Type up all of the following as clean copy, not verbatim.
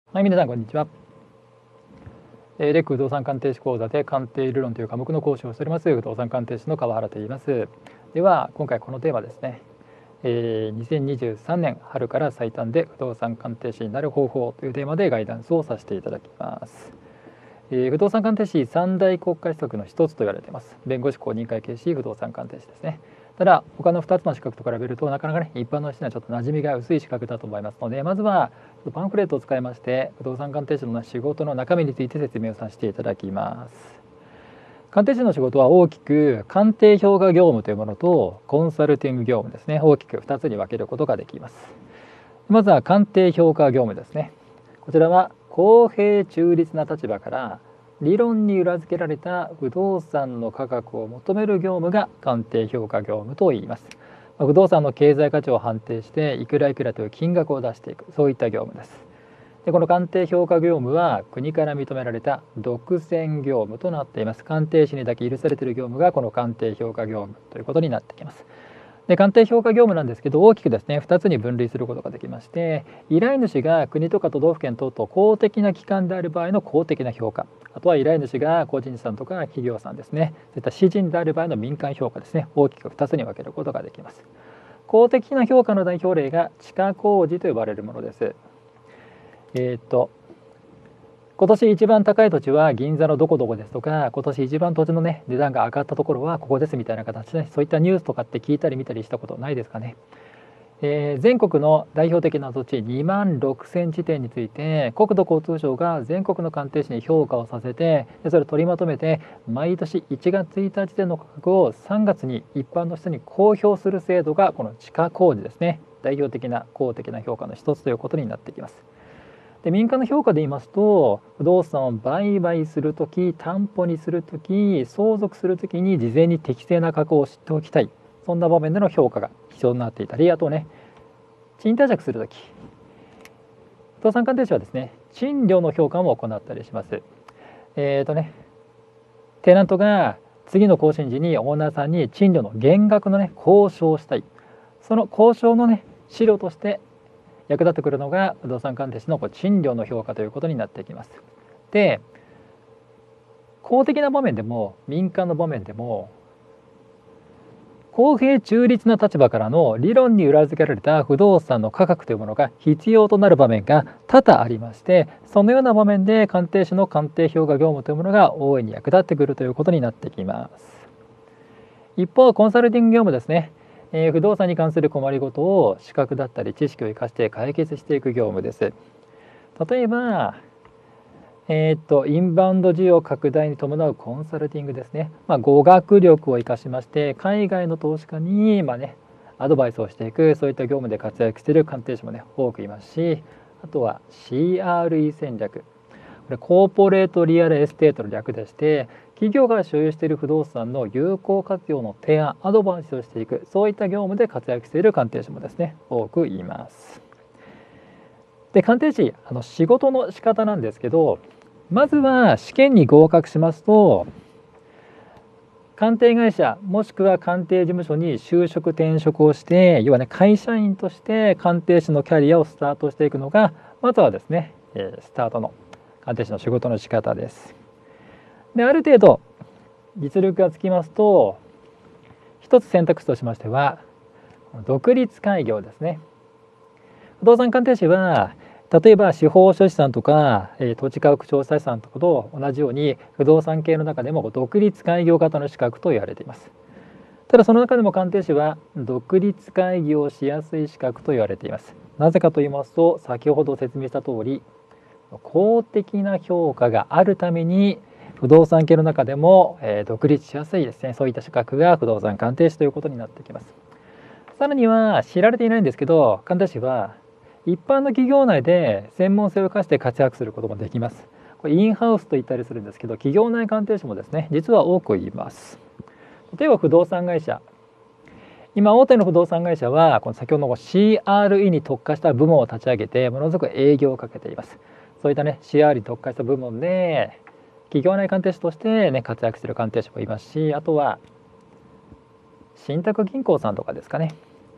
はい、皆さんこんにちは。レック不動産鑑定士講座で鑑定理論という科目の講師をしております不動産鑑定士の川原と言います。では今回このテーマですね、2023年春から最短で不動産鑑定士になる方法というテーマでガイダンスをさせていただきます。不動産鑑定士三大国家資格の一つと言われています。弁護士公認会計士不動産鑑定士ですね。ただ他の2つの資格と比べるとなかなかね一般の人にはちょっと馴染みが薄い資格だと思いますので、まずはパンフレットを使いまして不動産鑑定士の仕事の中身について説明をさせていただきます。鑑定士の仕事は大きく鑑定評価業務というものとコンサルティング業務ですね、大きく2つに分けることができます。まずは鑑定評価業務ですね。こちらは公平中立な立場から理論に裏付けられた不動産の価格を求める業務が鑑定評価業務と言います。不動産の経済価値を判定していくらいくらという金額を出していく、そういった業務です。でこの鑑定評価業務は国から認められた独占業務となっています。鑑定士にだけ許されている業務がこの鑑定評価業務ということになってきます。で鑑定評価業務なんですけど、大きくですね2つに分類することができまして、依頼主が国とか都道府県等々公的な機関である場合の公的な評価、あとは依頼主が個人さんとか企業さんですね、そういった私人である場合の民間評価ですね、大きく2つに分けることができます。公的な評価の代表例が地下工事と呼ばれるものです。今年一番高い土地は銀座のどこどこですとか、今年一番土地のね値段が上がったところはここですみたいな形で、そういったニュースとかって聞いたり見たりしたことないですかね。全国の代表的な土地2万6000地点について国土交通省が全国の鑑定士に評価をさせて、それを取りまとめて毎年1月1日での価格を3月に一般の人に公表する制度がこの地価工事ですね、代表的な公的な評価の一つということになってきます。で民間の評価で言いますと、不動産を売買するとき、担保にするとき、相続するときに事前に適正な価格を知っておきたい、そんな場面での評価が必要になっていたり、あとね賃貸借するとき、不動産鑑定士はですね賃料の評価も行ったりします。テナントが次の更新時にオーナーさんに賃料の減額のね交渉をしたい、その交渉のね資料として役立ってくるのが不動産鑑定士の賃料の評価ということになってきます。で公的な場面でも民間の場面でも公平中立な立場からの理論に裏付けられた不動産の価格というものが必要となる場面が多々ありまして、そのような場面で鑑定士の鑑定評価業務というものが大いに役立ってくるということになってきます。一方コンサルティング業務ですね、不動産に関する困りごとを資格だったり知識を生かして解決していく業務です。例えばインバウンド需要拡大に伴うコンサルティングですね、語学力を生かしまして海外の投資家にアドバイスをしていく、そういった業務で活躍している鑑定士もね多くいますし、あとは CRE 戦略、これコーポレートリアルエステートの略でして、企業が所有している不動産の有効活用の提案アドバイスをしていく、そういった業務で活躍している鑑定士もですね多くいます。で鑑定士仕事の仕方なんですけど、まずは試験に合格しますと鑑定会社もしくは鑑定事務所に就職転職をして、要はね会社員として鑑定士のキャリアをスタートしていくのがまずはですねスタートの鑑定士の仕事の仕方です。である程度実力がつきますと、一つ選択肢としましては独立開業ですね。不動産鑑定士は例えば司法書士さんとか土地価格調査士さんとかと同じように不動産系の中でも独立開業型の資格と言われています。ただその中でも鑑定士は独立開業しやすい資格と言われています。なぜかと言いますと、先ほど説明した通り公的な評価があるために不動産系の中でも独立しやすいですね、そういった資格が不動産鑑定士ということになってきます。さらには知られていないんですけど、鑑定士は一般の企業内で専門性を生かして活躍することもできます。これインハウスと言ったりするんですけど、企業内鑑定士もですね実は多くいます。例えば不動産会社、今大手の不動産会社はこの先ほどの CRE に特化した部門を立ち上げてものすごく営業をかけています。そういったね CR に特化した部門で企業内鑑定士としてね活躍している鑑定士もいますし、あとは信託銀行さんとかですかね、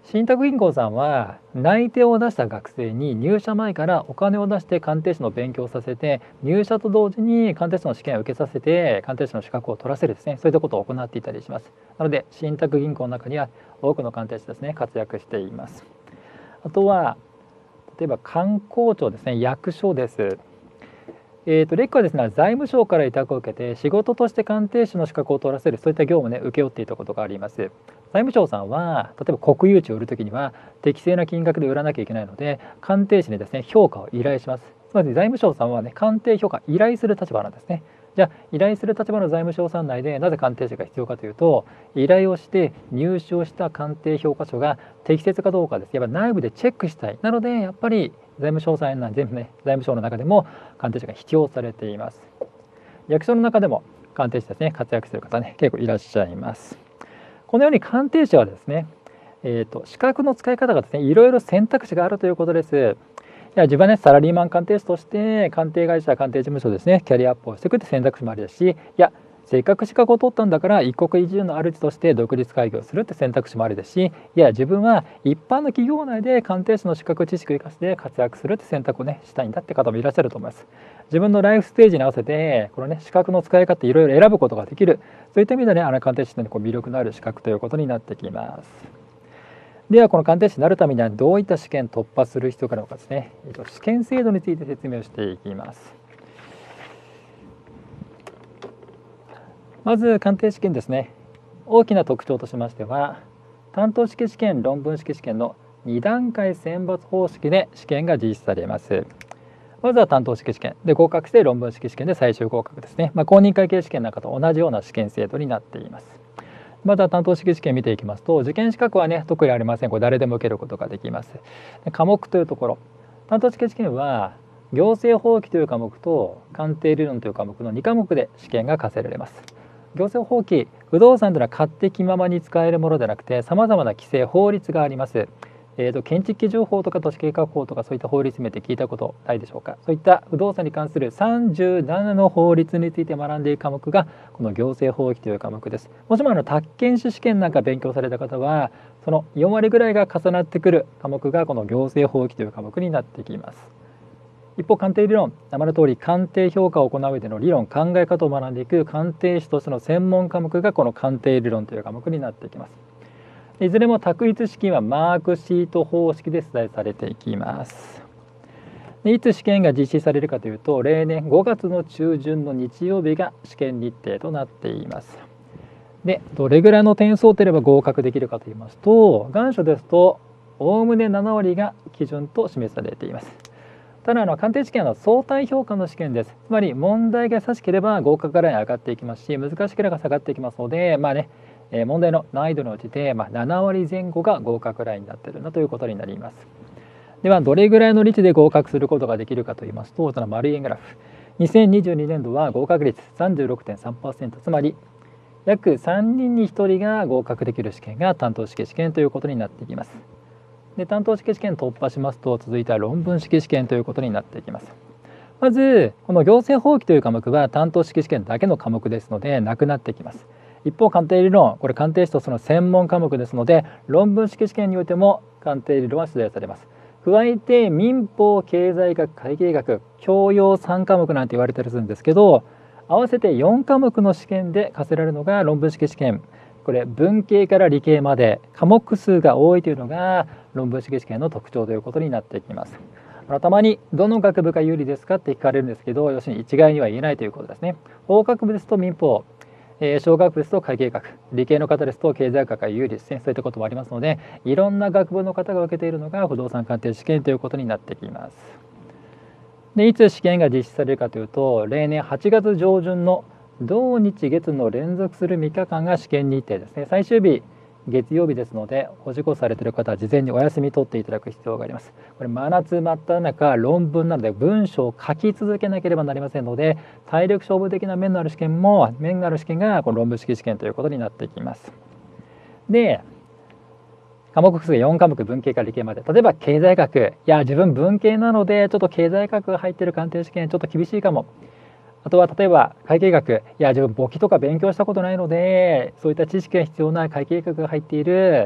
信託銀行さんは内定を出した学生に入社前からお金を出して鑑定士の勉強をさせて、入社と同時に鑑定士の試験を受けさせて鑑定士の資格を取らせるですね、そういったことを行っていたりします。なので信託銀行の中には多くの鑑定士ですね、活躍しています。あとは例えば官公庁ですね、役所です。レックはですね、財務省から委託を受けて仕事として鑑定士の資格を取らせる、そういった業務をね請け負っていたことがあります。財務省さんは例えば国有地を売るときには適正な金額で売らなきゃいけないので、鑑定士にですね評価を依頼します。つまり財務省さんはね、鑑定評価依頼する立場なんですね。じゃあ依頼する立場の財務省さん内でなぜ鑑定士が必要かというと、依頼をして入手をした鑑定評価書が適切かどうかです。やっぱ内部でチェックしたい。なのでやっぱり財務省さん全部ね、財務省の中でも鑑定士が必要されています。役所の中でも鑑定士ですね、活躍する方ね、結構いらっしゃいます。このように鑑定士はですね、資格の使い方がですね、いろいろ選択肢があるということです。自分はね、サラリーマン鑑定士として鑑定会社、鑑定事務所ですね、キャリアアップをしていくって選択肢もありですし、せっかく資格を取ったんだから一国一住の主として独立開業するって選択肢もありですし、自分は一般の企業内で鑑定士の資格知識を生かして活躍するって選択をねしたいんだって方もいらっしゃると思います。自分のライフステージに合わせてこのね資格の使い方いろいろ選ぶことができる、そういった意味でね、鑑定士の魅力のある資格ということになってきます。ではこの鑑定士になるためにはどういった試験突破する必要があるのかですね、試験制度について説明をしていきます。まず鑑定試験ですね。大きな特徴としましては、担当式試験、論文式試験の2段階選抜方式で試験が実施されます。まずは担当式試験で合格して論文式試験で最終合格ですね。公認会計試験なんかと同じような試験制度になっています。また担当式試験見ていきますと、受験資格はね特にありません。これ誰でも受けることができます。科目というところ、担当式試験は行政法規という科目と鑑定理論という科目の2科目で試験が課せられます。行政法規、不動産というのは勝手気ままに使えるものではなくて、さまざまな規制法律があります。建築基準法とか都市計画法とか、そういった法律名って聞いたことないでしょうか。そういった不動産に関する37の法律について学んでいる科目がこの行政法規という科目です。もしも宅建士試験なんか勉強された方は、その4割ぐらいが重なってくる科目がこの行政法規という科目になってきます。一方鑑定理論、名前の通り鑑定評価を行う上での理論、考え方を学んでいく鑑定士としての専門科目がこの鑑定理論という科目になっていきます。いずれも択一試験はマークシート方式で出題されていきます。いつ試験が実施されるかというと、例年5月の中旬の日曜日が試験日程となっています。で、どれぐらいの点数を取れば合格できるかといいますと、願書ですとおおむね7割が基準と示されています。ただ鑑定試験は相対評価の試験です。つまり問題が優しければ合格ライン上がっていきますし、難しければ下がっていきますので、問題の難易度のうちで7割前後が合格ラインになっているなということになります。ではどれぐらいの率で合格することができるかといいますと、その丸い円グラフ、2022年度は合格率 36.3%、 つまり約3人に1人が合格できる試験が担当式試験ということになっていきます。で、担当式試験突破しますと、続いては論文式試験ということになっていきます。まずこの行政法規という科目は担当式試験だけの科目ですのでなくなってきます。一方鑑定理論、これ鑑定士とその専門科目ですので、論文式試験においても鑑定理論は出題されます。加えて民法、経済学、会計学、教養3科目なんて言われたりするんですけど、合わせて4科目の試験で課せられるのが論文式試験。これ文系から理系まで科目数が多いというのが論文式試験の特徴ということになってきます。たまにどの学部が有利ですかって聞かれるんですけど、要するに一概には言えないということですね。法学部ですと民法、小学部ですと会計学、理系の方ですと経済学が有利ですね。そういったこともありますので、いろんな学部の方が受けているのが不動産鑑定試験ということになってきます。で、いつ試験が実施されるかというと、例年8月上旬の土日月の連続する3日間が試験日程ですね。最終日月曜日ですので、お仕事されている方は事前にお休み取っていただく必要があります。これ真夏真っ只中、論文なので文章を書き続けなければなりませんので、体力勝負的な面のある試験がこの論文式試験ということになってきます。で、科目数が4科目、文系から理系まで。例えば経済学、自分文系なのでちょっと経済学が入っている鑑定試験ちょっと厳しいかも。あとは例えば会計学、自分簿記とか勉強したことないので、そういった知識が必要な会計学が入っている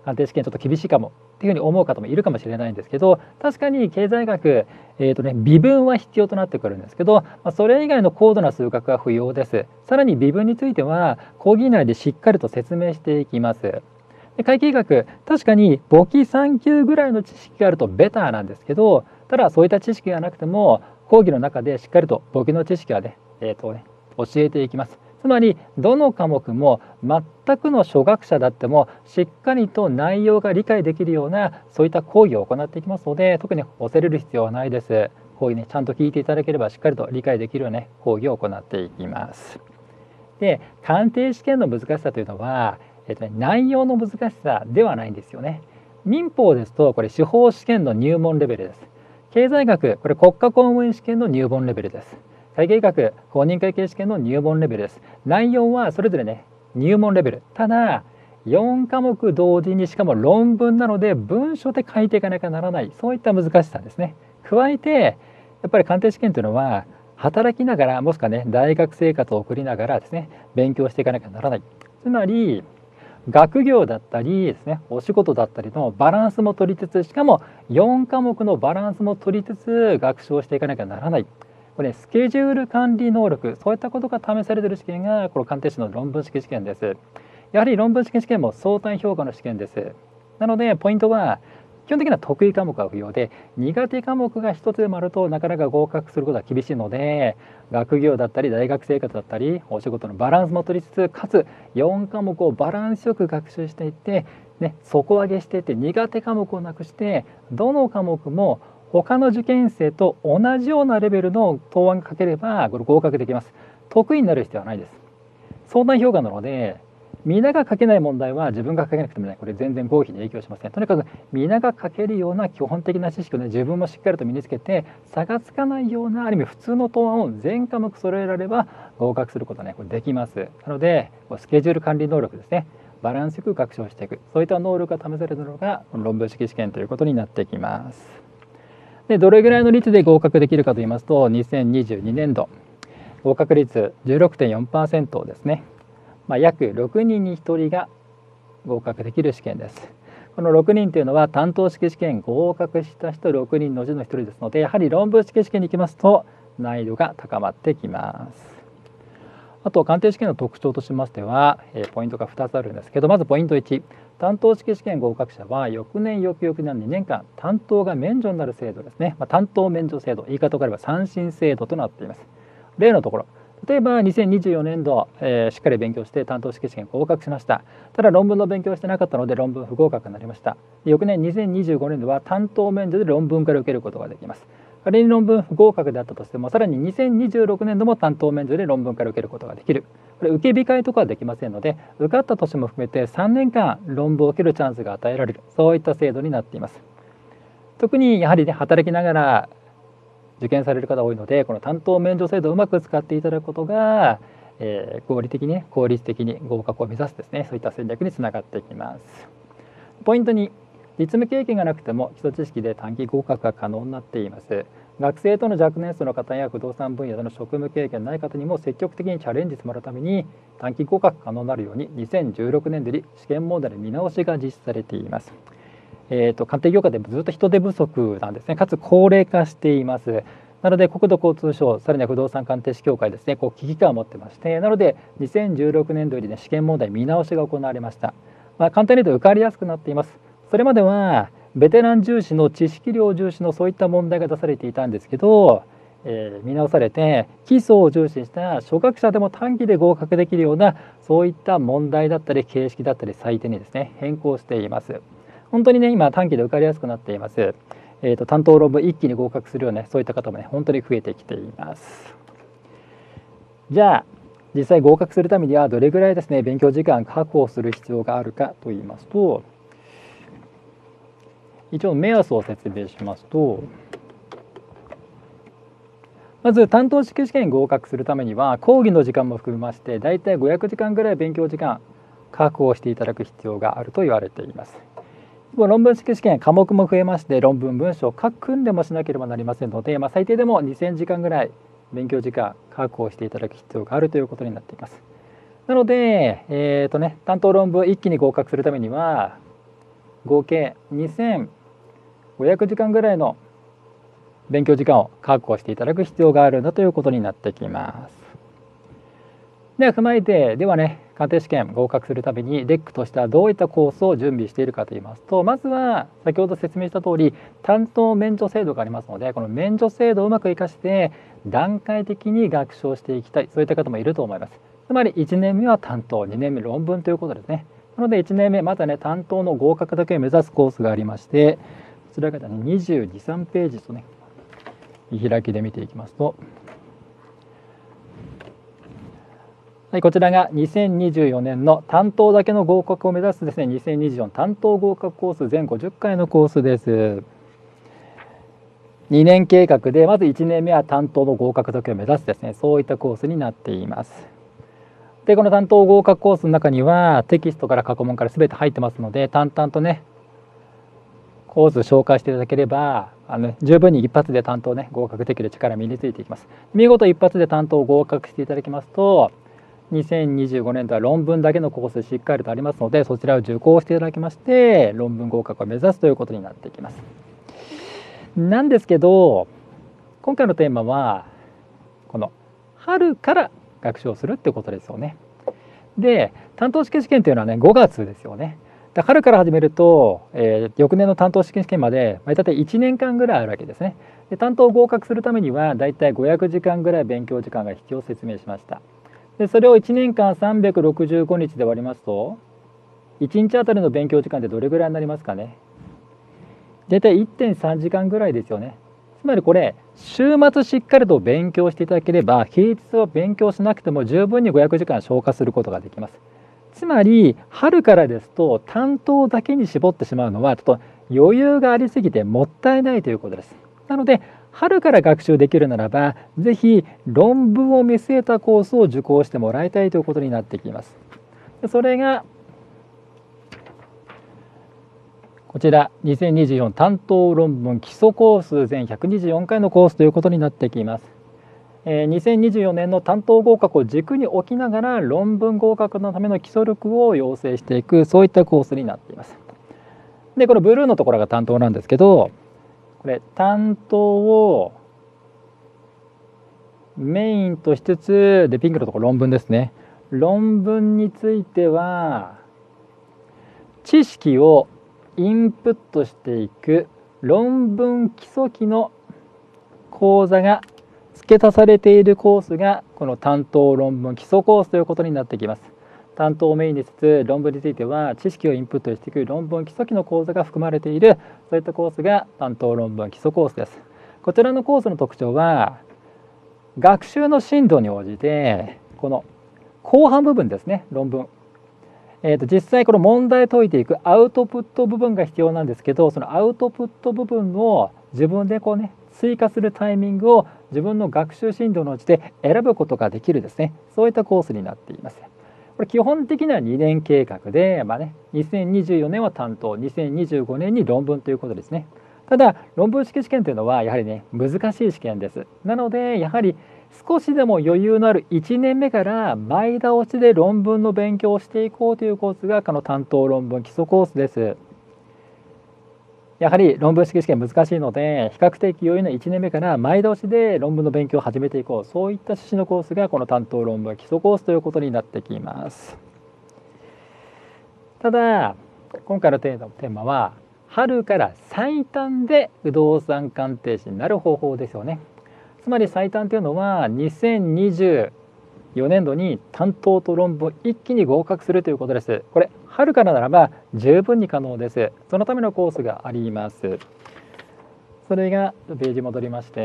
鑑定試験ちょっと厳しいかもっていうふうに思う方もいるかもしれないんですけど、確かに経済学、微分は必要となってくるんですけど、それ以外の高度な数学は不要です。さらに微分については講義内でしっかりと説明していきます。で会計学、確かに簿記3級ぐらいの知識があるとベターなんですけど、ただそういった知識がなくても講義の中でしっかりと簿記の知識はね、教えていきます。つまりどの科目も全くの初学者だってもしっかりと内容が理解できるようなそういった講義を行っていきますので、特に恐れる必要はないです。講義ね、ちゃんと聞いていただければしっかりと理解できるような、講義を行っていきます。で、鑑定試験の難しさというのは、内容の難しさではないんですよね。民法ですとこれ司法試験の入門レベルです。経済学、これ国家公務員試験の入門レベルです。会計学、公認会計試験の入門レベルです。内容はそれぞれね、入門レベル。ただ4科目同時に、しかも論文なので文書で書いていかなきゃならない、そういった難しさですね。加えてやっぱり鑑定試験というのは働きながら、もしくはね大学生活を送りながらですね、勉強していかなきゃならない。つまり学業だったりですね、お仕事だったりのバランスも取りつつ、しかも4科目のバランスも取りつつ学習をしていかなきゃならない。これ、スケジュール管理能力、そういったことが試されている試験がこの鑑定士の論文式試験です。やはり論文式試験も相対評価の試験です。なのでポイントは基本的には得意科目は不要で、苦手科目が一つでもあるとなかなか合格することは厳しいので、学業だったり大学生活だったりお仕事のバランスも取りつつ、かつ4科目をバランスよく学習していって、底上げしていって、苦手科目をなくして、どの科目も他の受験生と同じようなレベルの答案が書ければこれ合格できます。得意になる必要はないです。相対評価なので、皆が書けない問題は自分が書けなくてもね、これ全然合否に影響しません。とにかく皆が書けるような基本的な知識をね、自分もしっかりと身につけて、差がつかないようなある意味普通の答案を全科目揃えられれば合格することはね、これできます。なのでスケジュール管理能力ですね、バランスよく学習をしていく、そういった能力が試されるのが論文式試験ということになってきます。で、どれぐらいの率で合格できるかといいますと、2022年度合格率 16.4% ですね。約6人に1人が合格できる試験です。この6人というのは担当式試験合格した人6人のうちの1人ですので、やはり論文式試験に行きますと難易度が高まってきます。あと鑑定試験の特徴としましては、ポイントが2つあるんですけど、まずポイント1、担当式試験合格者は翌年翌々年2年間担当が免除になる制度ですね。担当免除制度、言い方を変えれば三審制度となっています。例のところ、例えば2024年度、しっかり勉強して担当式試験合格しました。ただ論文の勉強してなかったので論文不合格になりました。翌年2025年度は担当免除で論文から受けることができます。仮に論文不合格であったとしても、さらに2026年度も担当免除で論文から受けることができる。これ受け控えとかはできませんので、受かった年も含めて3年間論文を受けるチャンスが与えられる、そういった制度になっています。特にやはりね、働きながら受験される方多いので、この担当免除制度をうまく使っていただくことが、合理的に効率的に合格を目指すですね、そういった戦略につながっていきます。ポイント2、実務経験がなくても基礎知識で短期合格が可能になっています。学生との若年層の方や不動産分野での職務経験ない方にも積極的にチャレンジしてもらうために、短期合格可能になるように2016年度に試験問題の見直しが実施されています。鑑定業界でもずっと人手不足なんですね。かつ高齢化しています。なので国土交通省、さらには不動産鑑定士協会ですね、危機感を持ってまして、なので2016年度より試験問題見直しが行われました。簡単に言うと受かりやすくなっています。それまではベテラン重視の知識量重視のそういった問題が出されていたんですけど、見直されて基礎を重視した初学者でも短期で合格できるようなそういった問題だったり形式だったり採点にですね、変更しています。本当にね、今短期で受かりやすくなっています。担当論文一気に合格するような、そういった方もね、本当に増えてきています。じゃあ実際合格するためにはどれぐらいですね、勉強時間確保する必要があるかといいますと、一応目安を説明しますと、まず担当式試験に合格するためには講義の時間も含めましてだいたい500時間ぐらい勉強時間確保していただく必要があると言われています。論文式試験科目も増えまして、論文文章を書く訓練もしなければなりませんので、最低でも2000時間ぐらい勉強時間確保していただく必要があるということになっています。なので、担当論文一気に合格するためには合計2500時間ぐらいの勉強時間を確保していただく必要があるんだということになってきます。では踏まえて、ではね、鑑定試験合格するためにレックとしてはどういったコースを準備しているかといいますと、まずは先ほど説明した通り担当免除制度がありますので、この免除制度をうまく生かして段階的に学習をしていきたい、そういった方もいると思います。つまり1年目は担当、2年目論文ということですね。なので1年目まずはね、担当の合格だけを目指すコースがありまして、こちらがね22、3ページとね、見開きで見ていきますと、はい、こちらが2024年の担当だけの合格を目指すですね、2024担当合格コース全50回のコースです。2年計画で、まず1年目は担当の合格だけを目指すですね、そういったコースになっています。で、この担当合格コースの中にはテキストから過去問から全て入ってますので、淡々とね、コース紹介していただければ、十分に一発で担当ね、合格できる力身についていきます。見事一発で担当合格していただきますと、2025年度は論文だけのコースしっかりとありますので、そちらを受講していただきまして論文合格を目指すということになってきます。なんですけど、今回のテーマはこの春から学習をするってことですよね。で、担当試験というのはね、5月ですよね。で、春から始めると、翌年の担当試験まで大体1年間ぐらいあるわけですね。で、担当合格するためには大体500時間ぐらい勉強時間が必要を説明しました。で、それを1年間365日で割りますと、1日あたりの勉強時間ってどれぐらいになりますかね。大体 1.3 時間ぐらいですよね。つまりこれ、週末しっかりと勉強していただければ、平日は勉強しなくても十分に500時間消化することができます。つまり、春からですと担当だけに絞ってしまうのはちょっと余裕がありすぎてもったいないということです。なので、春から学習できるならば、ぜひ論文を見据えたコースを受講してもらいたいということになってきます。それがこちら2024担当論文基礎コース全124回のコースということになってきます。2024年の担当合格を軸に置きながら論文合格のための基礎力を養成していく、そういったコースになっています。で、このブルーのところが担当なんですけど、これ担当をメインとしつつ、でピンクのところ論文ですね。論文については知識をインプットしていく論文基礎期の講座が付け足されているコースがこの担当論文基礎コースということになってきます。担当をメインにしつつ、論文については知識をインプットしていく論文基礎期の講座が含まれている、そういったコースが担当論文基礎コースです。こちらのコースの特徴は、学習の進度に応じてこの後半部分ですね、論文、実際この問題を解いていくアウトプット部分が必要なんですけど、そのアウトプット部分を自分でこうね、追加するタイミングを自分の学習進度のうちで選ぶことができるですね、そういったコースになっています。これ基本的には2年計画で、2024年は担当、2025年に論文ということですね。ただ論文式試験というのはやはりね、難しい試験です。なのでやはり少しでも余裕のある1年目から前倒しで論文の勉強をしていこうというコースがこの担当論文基礎コースです。やはり論文式試験難しいので、比較的余裕の1年目から前倒しで論文の勉強を始めていこう、そういった趣旨のコースがこの担当論文基礎コースということになってきます。ただ今回のテーマは春から最短で不動産鑑定士になる方法ですよね。つまり最短というのは2024年度に担当と論文一気に合格するということです。これ春からならば十分に可能です。そのためのコースがあります。それがページ戻りまして、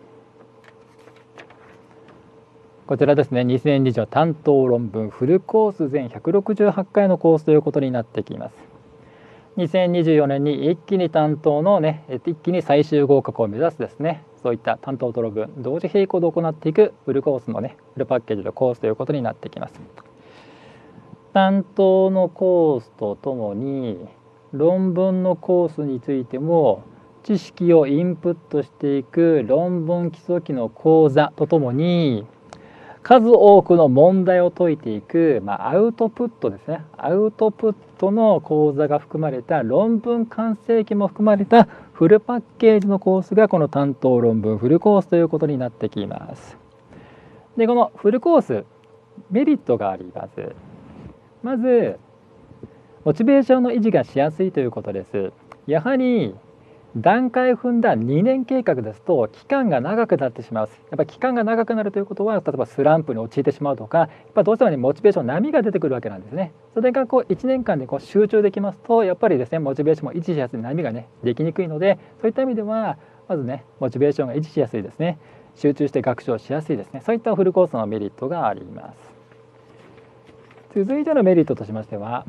こちらですね、2024担当論文フルコース全168回のコースということになってきます。2024年に一気に担当のね、一気に最終合格を目指すですね、そういった担当と論文同時並行で行っていくフルコースのね、フルパッケージのコースということになってきます。担当のコースとともに論文のコースについても知識をインプットしていく論文基礎期の講座とともに、 数多くの問題を解いていく、アウトプットですね。アウトプットの講座が含まれた論文完成期も含まれたフルパッケージのコースがこの担当論文フルコースということになってきます。で、このフルコース、メリットがあります。まず、モチベーションの維持がしやすいということです。やはり段階を踏んだ2年計画ですと期間が長くなってしまいます。やっぱり期間が長くなるということは、例えばスランプに陥ってしまうとか、やっぱどうしてもね、モチベーション波が出てくるわけなんですね。それが1年間で集中できますと、やっぱりですね、モチベーションも維持しやすい、波がねできにくいので、そういった意味ではまずね、モチベーションが維持しやすいですね。集中して学習をしやすいですね。そういったフルコースのメリットがあります。続いてのメリットとしましては、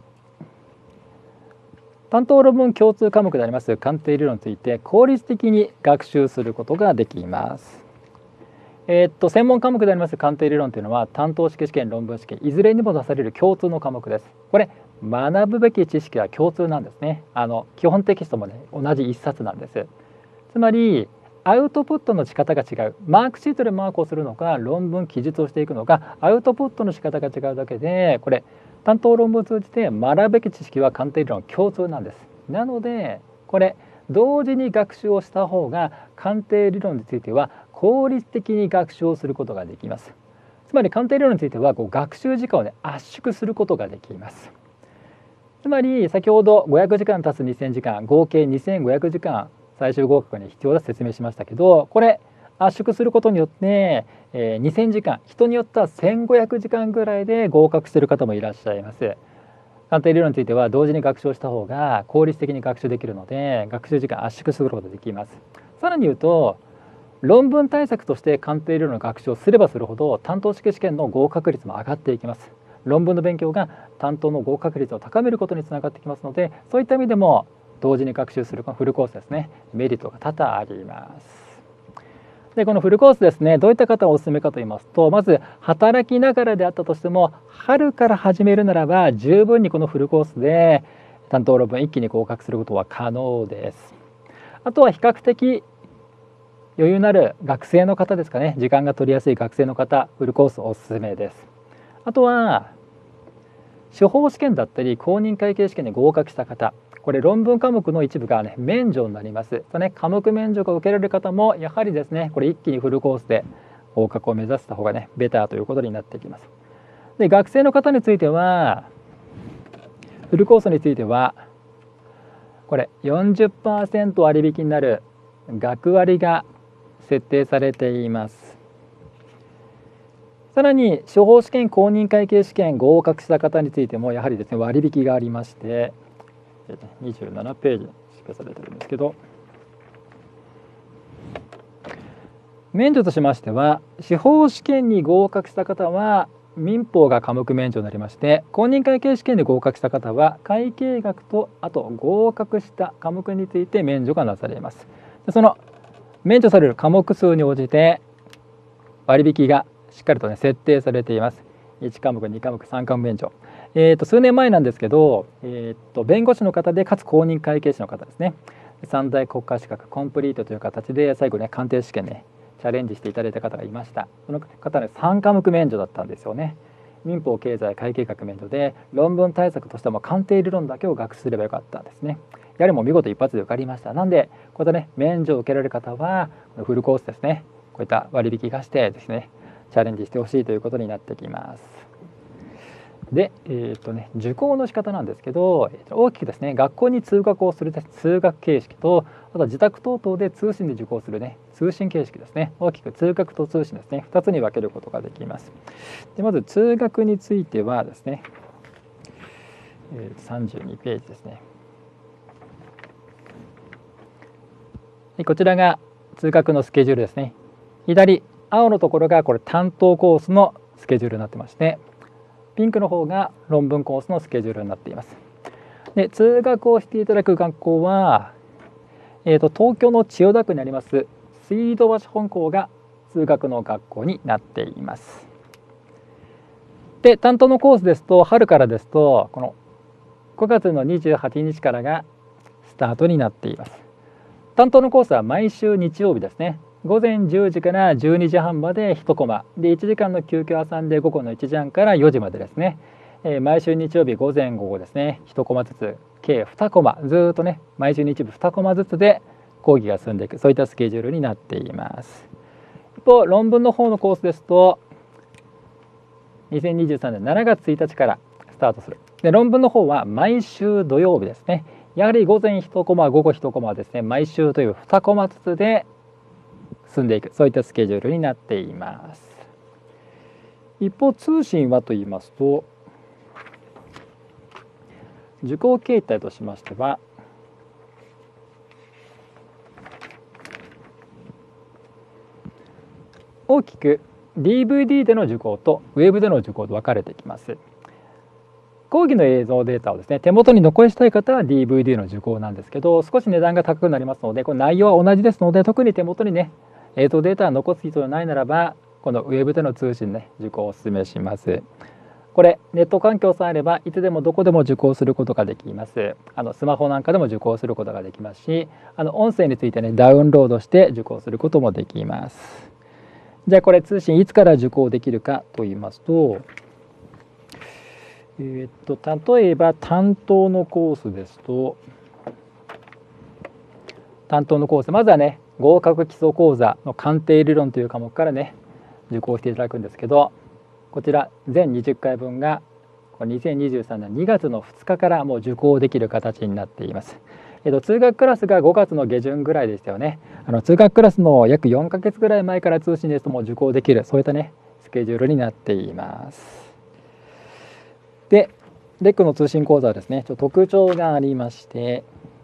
担当論文共通科目であります鑑定理論について効率的に学習することができます。専門科目であります鑑定理論というのは担当試験、論文試験いずれにも出される共通の科目です。これ学ぶべき知識は共通なんですね。基本テキストもね同じ一冊なんです。つまりアウトプットの仕方が違う、マークシートでマークをするのか論文記述をしていくのか、アウトプットの仕方が違うだけで、これ担当論文を通じて学ぶべき知識は鑑定理論共通なんです。なのでこれ同時に学習をした方が鑑定理論については効率的に学習をすることができます。つまり鑑定理論については学習時間をね圧縮することができます。つまり先ほど500時間足す2000時間合計2500時間最終合格に必要だと説明しましたけど、これ圧縮することによって2000時間、人によっては1500時間ぐらいで合格している方もいらっしゃいます。鑑定理論については同時に学習をした方が効率的に学習できるので学習時間圧縮することができます。さらに言うと論文対策として鑑定理論の学習をすればするほど担当試験の合格率も上がっていきます。論文の勉強が担当の合格率を高めることにつながってきますので、そういった意味でも同時に学習するこのフルコースですね、メリットが多々あります。でこのフルコースですね、どういった方がおすすめかと言いますと、まず働きながらであったとしても春から始めるならば十分にこのフルコースで担当論文一気に合格することは可能です。あとは比較的余裕のある学生の方ですかね、時間が取りやすい学生の方、フルコースおすすめです。あとは司法試験だったり公認会計試験に合格した方、これ論文科目の一部がね免除になります。科目免除が受けられる方もやはりですね、これ一気にフルコースで合格を目指した方がねベターということになってきます。で学生の方についてはフルコースについてはこれ 40% 割引になる学割が設定されています。さらに司法試験公認会計試験合格した方についてもやはりですね割引がありまして、27ページに示されているんですけど、免除としましては司法試験に合格した方は民法が科目免除になりまして、公認会計試験で合格した方は会計学とあと合格した科目について免除がなされます。その免除される科目数に応じて割引がしっかりとね設定されています。1科目、2科目、3科目免除。数年前なんですけど、弁護士の方でかつ公認会計士の方ですね、三大国家資格コンプリートという形で最後ね鑑定試験ねチャレンジしていただいた方がいました。その方ね3科目免除だったんですよね。民法、経済、会計学免除で論文対策としても鑑定理論だけを学習すればよかったんですね。やはりもう見事一発で受かりました。なんでこういったね免除を受けられる方はフルコースですね、こういった割引がしてですねチャレンジしてほしいということになってきます。で、受講の仕方なんですけど、大きくですね学校に通学をする通学形式と、あとは自宅等々で通信で受講するね通信形式ですね、大きく通学と通信ですね2つに分けることができます。でまず通学についてはですね、32ページですね。こちらが通学のスケジュールですね。左青のところがこれ担当コースのスケジュールになってまして、ピンクの方が論文コースのスケジュールになっています。で通学をしていただく学校は、東京の千代田区にあります水道橋本校が通学の学校になっています。で担当のコースですと春からですとこの5月の28日からがスタートになっています。担当のコースは毎週日曜日ですね、 午前10時から12時半まで1コマで、1時間の休憩を挟んで午後の1時半から4時までですね、毎週日曜日午前午後ですね、1コマずつ計2コマ、ずっとね毎週日曜日2コマずつで講義が進んでいく、そういったスケジュールになっています。一方論文の方のコースですと2023年7月1日からスタートする。で論文の方は毎週土曜日ですね。やはり午前1コマ午後1コマですね、毎週という2コマずつで進んでいく、そういったスケジュールになっています。一方通信はと言いますと、受講形態としましては大きく DVD での受講とウェブでの受講と分かれてきます。講義の映像データをですね手元に残したい方は DVD の受講なんですけど、少し値段が高くなりますので、これ内容は同じですので、特に手元にね映像データを残す必要がないならば、このウェブでの通信ね受講をお勧めします。これネット環境さえあればいつでもどこでも受講することができます。スマホなんかでも受講することができますし、音声についてねダウンロードして受講することもできます。じゃあこれ通信いつから受講できるかと言いますと、例えば担当のコースですと、担当のコースまずはね合格基礎講座の鑑定理論という科目からね受講していただくんですけど、こちら全20回分が2023年2月の2日からもう受講できる形になっています。通学クラスが5月の下旬ぐらいでしたよね。通学クラスの約4ヶ月ぐらい前から通信ですともう受講できる、そういったねスケジュールになっています。でレックの通信講座はですね特徴がありまして、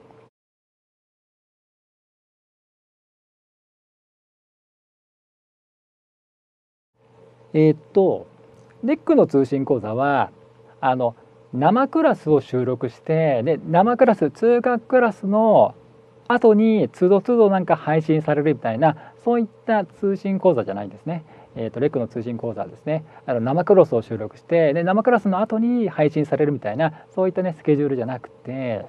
レックの通信講座は生クラスを収録して、で生クラス通学クラスの後に都度都度なんか配信されるみたいな、そういった通信講座じゃないんですね。レックの通信講座はですね生クラスを収録して、で生クラスの後に配信されるみたいな、そういったねスケジュールじゃなくて、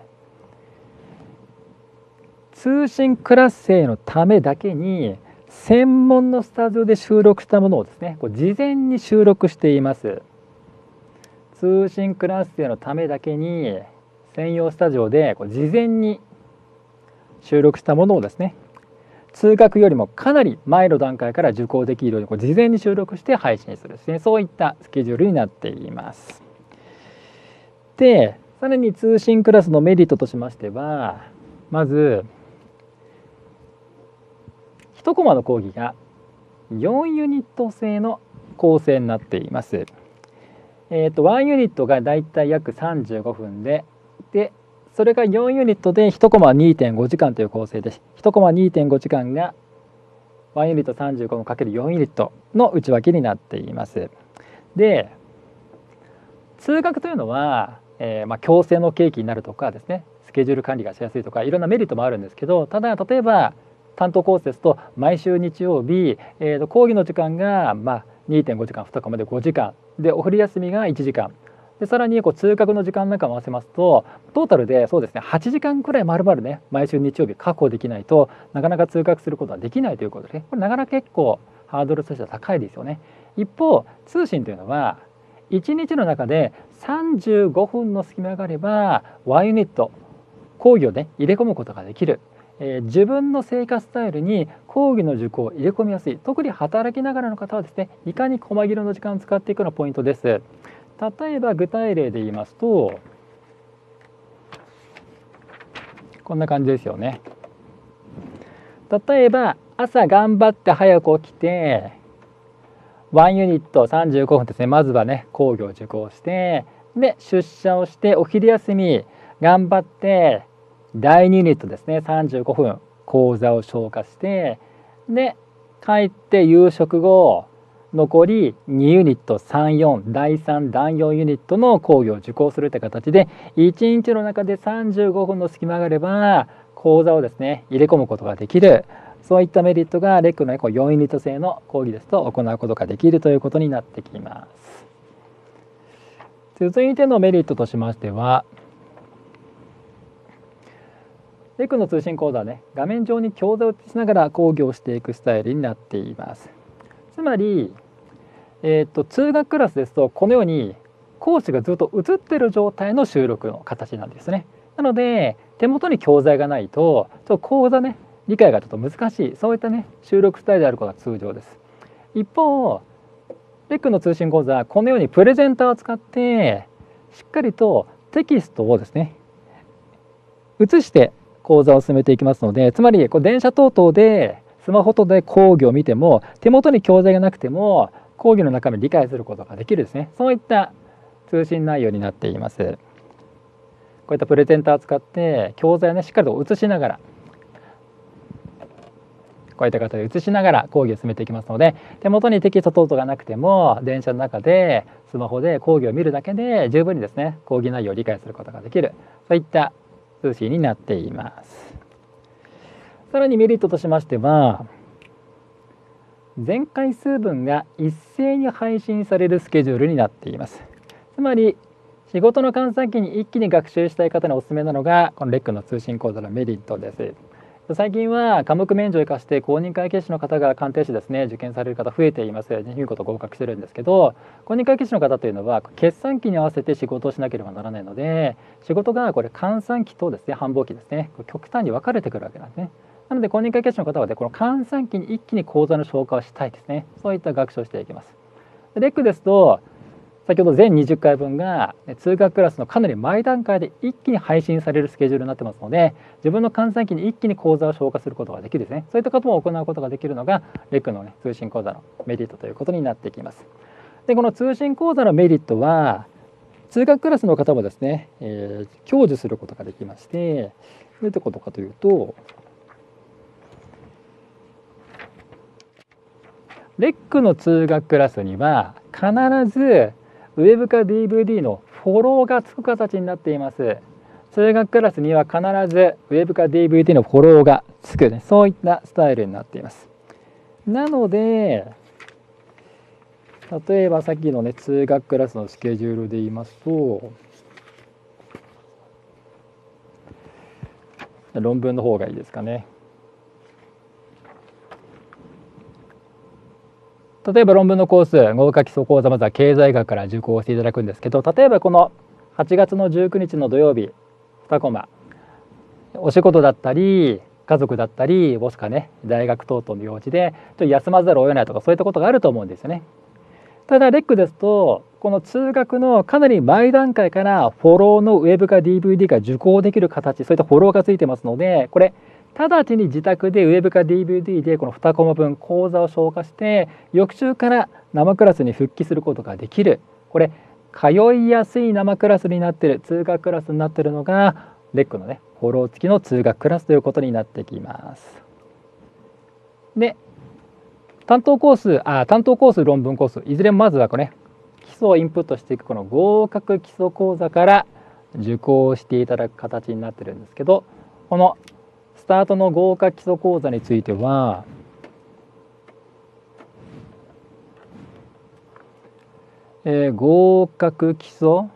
通信クラス生のためだけに専門のスタジオで収録したものをですね事前に収録しています。通信クラス生のためだけに専用スタジオで事前に収録したものをですね、通学よりもかなり前の段階から受講できるように事前に収録して配信するですね、そういったスケジュールになっています。でさらに通信クラスのメリットとしましては、まず1コマの講義が4ユニット制の構成になっています。1ユニットがだいたい約35分で、それが4ユニットで1コマ 2.5 時間という構成で、1コマ 2.5 時間が1ユニット35分 ×4 ユニットの内訳になっています。で通学というのは、強制の契機になるとかですね、スケジュール管理がしやすいとかいろんなメリットもあるんですけど、ただ例えば担当コースですと毎週日曜日、講義の時間が2.5 時間2コマで5時間で、お昼休みが1時間で、さらに通学の時間なんかも合わせますとトータルでそうですね8時間くらい丸々ね毎週日曜日確保できないとなかなか通学することはできないということで、これなかなか結構ハードルとしては高いですよね。一方通信というのは1日の中で35分の隙間があれば1ユニット講義をね入れ込むことができる。自分の生活スタイルに講義の受講を入れ込みやすい、特に働きながらの方はですねいかに細切れの時間を使っていくのがポイントです。例えば具体例で言いますとこんな感じですよね。例えば朝頑張って早く起きて1ユニット35分ですね、まずはね講義を受講して、で出社をしてお昼休み頑張って第2ユニットですね35分講座を消化して、で帰って夕食後残り2ユニット34第3第4ユニットの講義を受講するって形で1日の中で35分の隙間があれば講座をですね入れ込むことができる、そういったメリットがレックの4ユニット制の講義ですと行うことができるということになってきます。続いてのメリットとしましては、 レックの通信講座はね、画面上に教材を映しながら講義をしていくスタイルになっています。つまり、通学クラスですとこのように講師がずっと映ってる状態の収録の形なんですね。なので手元に教材がないと講座ね理解がちょっと難しい、そういったね収録スタイルであることが通常です。一方レックの通信講座はこのようにプレゼンターを使ってしっかりとテキストをですね映して講座を進めていきますので、つまり電車等々でスマホとで講義を見ても手元に教材がなくても講義の中身を理解することができるですね、そういった通信内容になっています。こういったプレゼンターを使って教材をねしっかりと映しながら、こういった形で映しながら講義を進めていきますので、手元にテキスト等々がなくても電車の中でスマホで講義を見るだけで十分にですね講義内容を理解することができる、そういった通信になっています。さらにメリットとしましては、全回数分が一斉に配信されるスケジュールになっています。つまり仕事の閑散期に一気に学習したい方におすすめなのがこのレックの通信講座のメリットです。最近は科目免除を生かして公認会計士の方が鑑定士ですね受験される方増えています。見事合格してるんですけど、公認会計士の方というのは決算期に合わせて仕事をしなければならないので、仕事がこれ閑散期とですね繁忙期ですね極端に分かれてくるわけなんですね。なので公認会計士の方はこの閑散期に一気に講座の消化をしたいですね、そういった学習をしていきます。レックですと先ほど全20回分が通学クラスのかなり前段階で一気に配信されるスケジュールになってますので、自分の閑散期に一気に講座を消化することができるですね、そういったことも行うことができるのがレックの、通信講座のメリットということになってきます。でこの通信講座のメリットは通学クラスの方もですね、享受することができまして、どういったことかというと、レックの通学クラスには必ずウェブか DVD のフォローがつく形になっています。通学クラスには必ずウェブか DVD のフォローがつく、そういったスタイルになっています。なので例えばさっきの通学クラスのスケジュールで言いますと、論文の方がいいですかね。例えば論文のコース合格基礎講座、まずは経済学から受講していただくんですけど、例えばこの8月の19日の土曜日2コマ、お仕事だったり家族だったりもしくはね大学等々の用事でちょっと休まざるを得ないとか、そういったことがあると思うんですよね。ただレックですとこの通学のかなり前段階からフォローのウェブか DVD が受講できる形、そういったフォローがついてますので、これ直ちに自宅でウェブか DVD でこの2コマ分講座を消化して翌週から生クラスに復帰することができる、これ通いやすい生クラスになっている、通学クラスになっているのがレックのフォロー付きの通学クラスということになってきます。で担当コース論文コースいずれもまずはこれ基礎をインプットしていくこの合格基礎講座から受講していただく形になってるんですけど、このスタートの合格基礎講座については合格基礎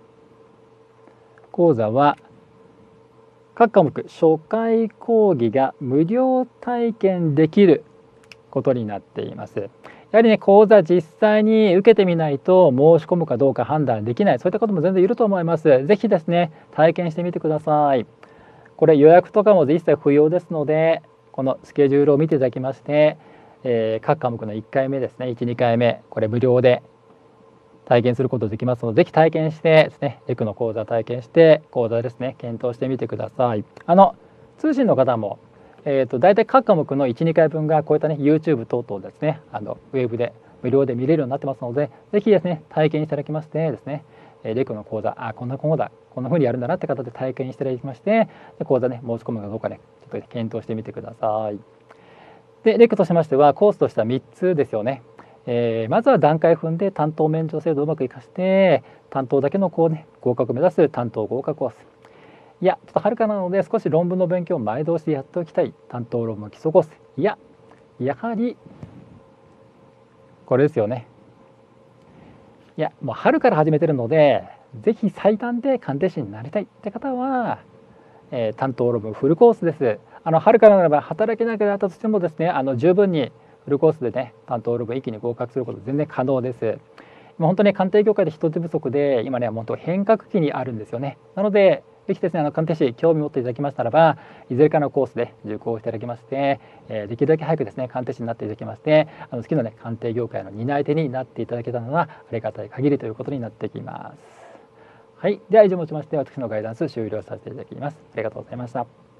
講座は各科目初回講義が無料体験できることになっています。やはり講座実際に受けてみないと申し込むかどうか判断できない、そういったことも全然いると思います。ぜひですね体験してみてください。これ予約とかも一切不要ですので、このスケジュールを見ていただきまして、各科目の1回目ですね、1、2回目これ無料で体験することができますので、ぜひ体験してですね、レクの講座体験して講座ですね検討してみてください。通信の方も大体各科目の1、2回分がこういったYouTube 等々ですねウェブで無料で見れるようになってますので、ぜひですね体験していただきましてですね、レクの講座こんな講座こんな風にやるんだなって方で体験していただきまして、講座申し込むかどうかちょっと検討してみてください。でレクとしましてはコースとしては3つですよね。まずは段階踏んで担当免除制度をうまく生かして担当だけの合格を目指す担当合格コース、いやちょっとはるかなので少し論文の勉強を前倒しでやっておきたい担当論文基礎コース、いややはりこれですよね。いやもう春から始めてるのでぜひ最短で鑑定士になりたいって方は、 担当論文フルコースです。春からならば働けなくなったとしてもですね、十分にフルコースでね、担当論文一気に合格すること全然可能です。今本当に鑑定業界で人手不足で、今ね、本当変革期にあるんですよね。なので、ぜひですね、鑑定士興味持っていただきましたらば、いずれかのコースで受講していただきまして、できるだけ早くですね、鑑定士になっていただきまして、好きなね、鑑定業界の担い手になっていただけたのはありがたい限りということになってきます。はい、では以上をもちまして私のガイダンス終了させていただきます。ありがとうございました。